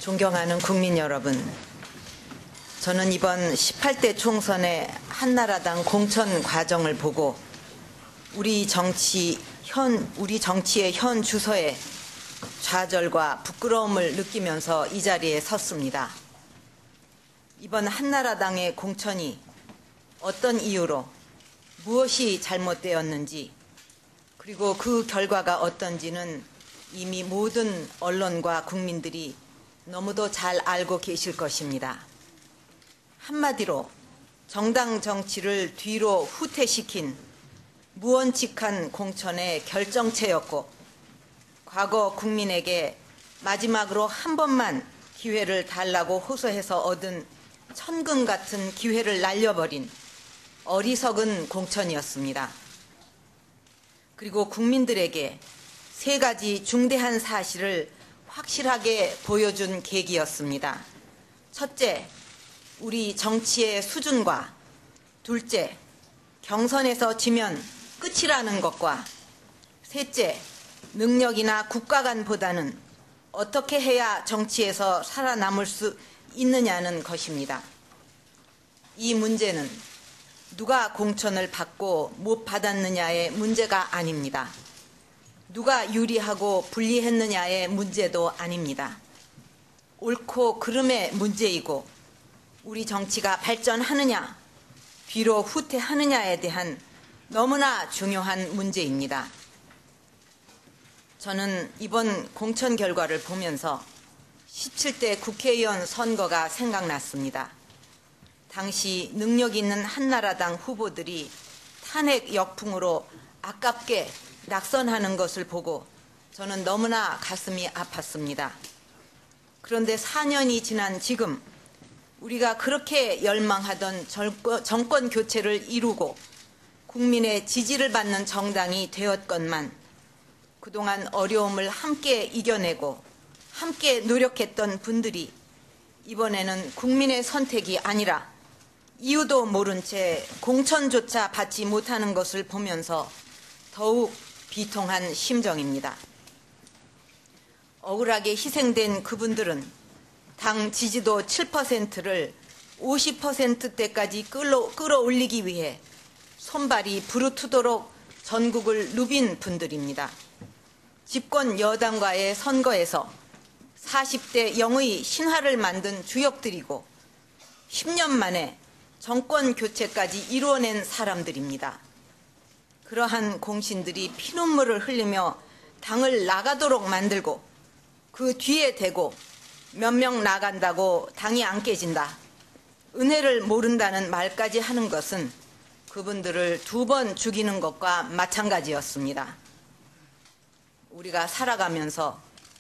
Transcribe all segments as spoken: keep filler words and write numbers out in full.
존경하는 국민 여러분, 저는 이번 십팔 대 총선의 한나라당 공천 과정을 보고 우리 정치 현 우리 정치의 현 주소에 좌절과 부끄러움을 느끼면서 이 자리에 섰습니다. 이번 한나라당의 공천이 어떤 이유로 무엇이 잘못되었는지, 그리고 그 결과가 어떤지는 이미 모든 언론과 국민들이 너무도 잘 알고 계실 것입니다. 한마디로 정당 정치를 뒤로 후퇴시킨 무원칙한 공천의 결정체였고, 과거 국민에게 마지막으로 한 번만 기회를 달라고 호소해서 얻은 천금 같은 기회를 날려버린 어리석은 공천이었습니다. 그리고 국민들에게 세 가지 중대한 사실을 확실하게 보여준 계기였습니다. 첫째, 우리 정치의 수준과, 둘째, 경선에서 지면 끝이라는 것과, 셋째, 능력이나 국가관보다는 어떻게 해야 정치에서 살아남을 수 있느냐는 것입니다. 이 문제는 누가 공천을 받고 못 받았느냐의 문제가 아닙니다. 누가 유리하고 불리했느냐의 문제도 아닙니다. 옳고 그름의 문제이고, 우리 정치가 발전하느냐, 뒤로 후퇴하느냐에 대한 너무나 중요한 문제입니다. 저는 이번 공천 결과를 보면서 십칠 대 국회의원 선거가 생각났습니다. 당시 능력 있는 한나라당 후보들이 탄핵 역풍으로 아깝게 낙선하는 것을 보고 저는 너무나 가슴이 아팠습니다. 그런데 사 년이 지난 지금 우리가 그렇게 열망하던 정권 교체를 이루고 국민의 지지를 받는 정당이 되었건만, 그동안 어려움을 함께 이겨내고 함께 노력했던 분들이 이번에는 국민의 선택이 아니라 이유도 모른 채 공천조차 받지 못하는 것을 보면서 더욱 비통한 심정입니다. 억울하게 희생된 그분들은 당 지지도 칠 퍼센트를 오십 퍼센트대까지 끌어, 끌어올리기 위해 손발이 부르트도록 전국을 누빈 분들입니다. 집권 여당과의 선거에서 사십 대 영의 신화를 만든 주역들이고 십 년 만에 정권 교체까지 이루어낸 사람들입니다. 그러한 공신들이 피눈물을 흘리며 당을 나가도록 만들고 그 뒤에 대고 몇 명 나간다고 당이 안 깨진다, 은혜를 모른다는 말까지 하는 것은 그분들을 두 번 죽이는 것과 마찬가지였습니다. 우리가 살아가면서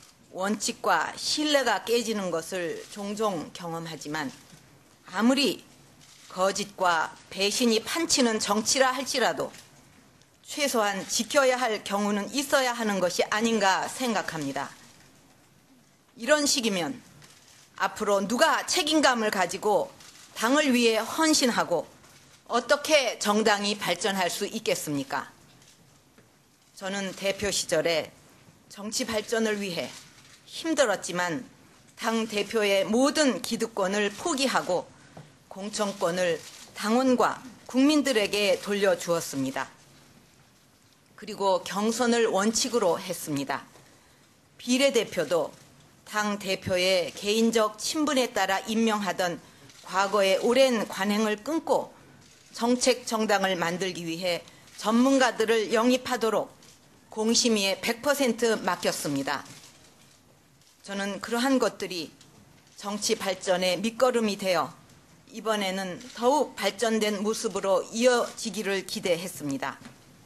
원칙과 신뢰가 깨지는 것을 종종 경험하지만, 아무리 거짓과 배신이 판치는 정치라 할지라도 최소한 지켜야 할 경우는 있어야 하는 것이 아닌가 생각합니다. 이런 식이면 앞으로 누가 책임감을 가지고 당을 위해 헌신하고 어떻게 정당이 발전할 수 있겠습니까? 저는 대표 시절에 정치 발전을 위해 힘들었지만 당 대표의 모든 기득권을 포기하고 공천권을 당원과 국민들에게 돌려주었습니다. 그리고 경선을 원칙으로 했습니다. 비례대표도 당 대표의 개인적 친분에 따라 임명하던 과거의 오랜 관행을 끊고 정책 정당을 만들기 위해 전문가들을 영입하도록 공심위에 백 퍼센트 맡겼습니다. 저는 그러한 것들이 정치 발전의 밑거름이 되어 이번에는 더욱 발전된 모습으로 이어지기를 기대했습니다.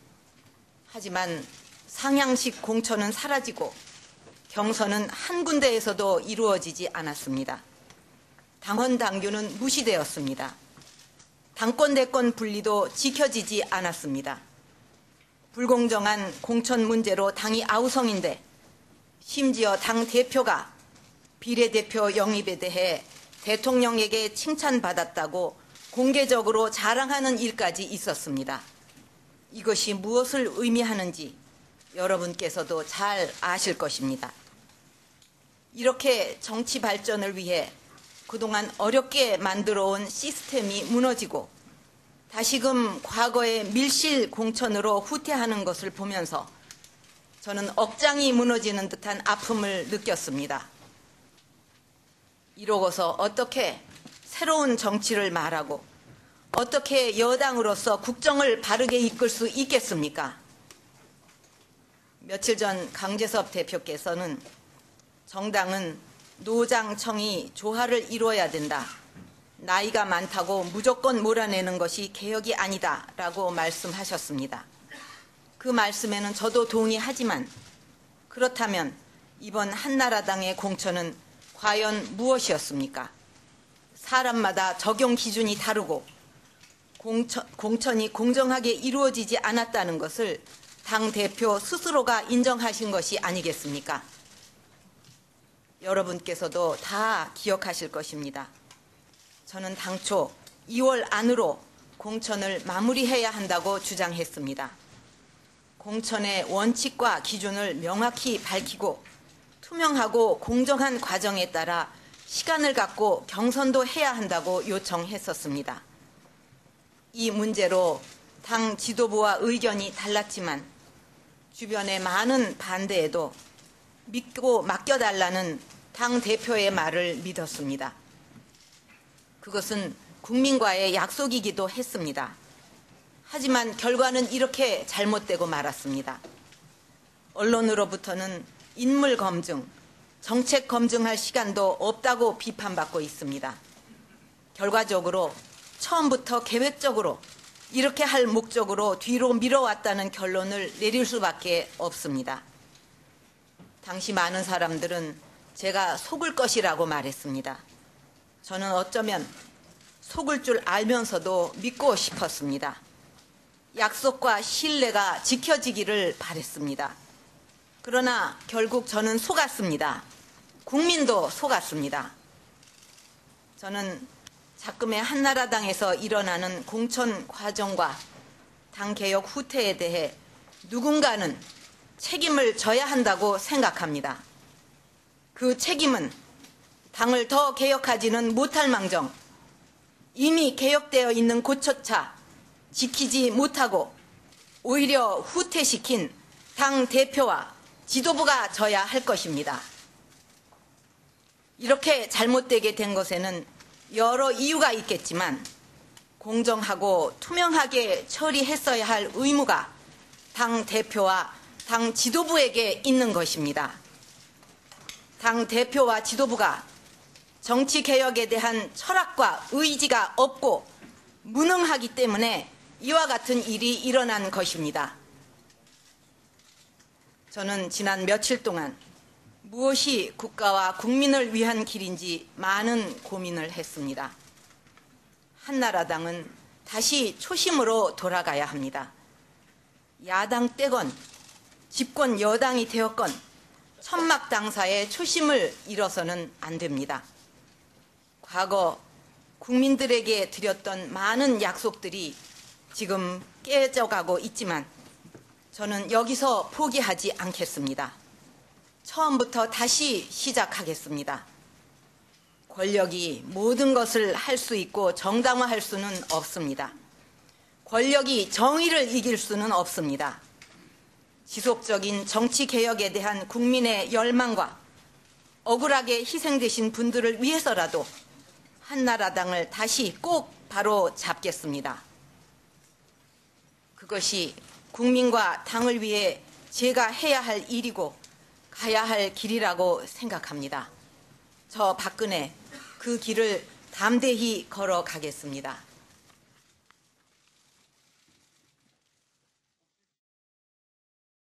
하지만 상향식 공천은 사라지고 경선은 한 군데에서도 이루어지지 않았습니다. 당원 당규는 무시되었습니다. 당권 대권 분리도 지켜지지 않았습니다. 불공정한 공천 문제로 당이 아우성인데 심지어 당 대표가 비례대표 영입에 대해 대통령에게 칭찬받았다고 공개적으로 자랑하는 일까지 있었습니다. 이것이 무엇을 의미하는지 여러분께서도 잘 아실 것입니다. 이렇게 정치 발전을 위해 그동안 어렵게 만들어온 시스템이 무너지고 다시금 과거의 밀실 공천으로 후퇴하는 것을 보면서 저는 억장이 무너지는 듯한 아픔을 느꼈습니다. 이러고서 어떻게 새로운 정치를 말하고 어떻게 여당으로서 국정을 바르게 이끌 수 있겠습니까? 며칠 전 강재섭 대표께서는 정당은 노장청이 조화를 이루어야 된다. 나이가 많다고 무조건 몰아내는 것이 개혁이 아니다 라고 말씀하셨습니다. 그 말씀에는 저도 동의하지만 그렇다면 이번 한나라당의 공천은 과연 무엇이었습니까? 사람마다 적용 기준이 다르고 공천, 공천이 공정하게 이루어지지 않았다는 것을 당대표 스스로가 인정하신 것이 아니겠습니까? 여러분께서도 다 기억하실 것입니다. 저는 당초 이월 안으로 공천을 마무리해야 한다고 주장했습니다. 공천의 원칙과 기준을 명확히 밝히고 투명하고 공정한 과정에 따라 시간을 갖고 경선도 해야 한다고 요청했었습니다. 이 문제로 당 지도부와 의견이 달랐지만 주변의 많은 반대에도 믿고 맡겨달라는 당 대표의 말을 믿었습니다. 그것은 국민과의 약속이기도 했습니다. 하지만 결과는 이렇게 잘못되고 말았습니다. 언론으로부터는 인물 검증, 정책 검증할 시간도 없다고 비판받고 있습니다. 결과적으로 처음부터 계획적으로 이렇게 할 목적으로 뒤로 밀어왔다는 결론을 내릴 수밖에 없습니다. 당시 많은 사람들은 제가 속을 것이라고 말했습니다. 저는 어쩌면 속을 줄 알면서도 믿고 싶었습니다. 약속과 신뢰가 지켜지기를 바랬습니다. 그러나 결국 저는 속았습니다. 국민도 속았습니다. 저는 작금의 한나라당에서 일어나는 공천 과정과 당개혁 후퇴에 대해 누군가는 책임을 져야 한다고 생각합니다. 그 책임은 당을 더 개혁하지는 못할 망정 이미 개혁되어 있는 곳조차 지키지 못하고 오히려 후퇴시킨 당 대표와 지도부가 져야 할 것입니다. 이렇게 잘못되게 된 것에는 여러 이유가 있겠지만 공정하고 투명하게 처리했어야 할 의무가 당 대표와 당 지도부에게 있는 것입니다. 당 대표와 지도부가 정치개혁에 대한 철학과 의지가 없고 무능하기 때문에 이와 같은 일이 일어난 것입니다. 저는 지난 며칠 동안 무엇이 국가와 국민을 위한 길인지 많은 고민을 했습니다. 한나라당은 다시 초심으로 돌아가야 합니다. 야당 때건 집권 여당이 되었건 천막당사의 초심을 잃어서는 안 됩니다. 과거 국민들에게 드렸던 많은 약속들이 지금 깨져가고 있지만 저는 여기서 포기하지 않겠습니다. 처음부터 다시 시작하겠습니다. 권력이 모든 것을 할 수 있고 정당화할 수는 없습니다. 권력이 정의를 이길 수는 없습니다. 지속적인 정치개혁에 대한 국민의 열망과 억울하게 희생되신 분들을 위해서라도 한나라당을 다시 꼭 바로 잡겠습니다. 그것이 국민과 당을 위해 제가 해야 할 일이고 가야 할 길이라고 생각합니다. 저 박근혜 그 길을 담대히 걸어가겠습니다.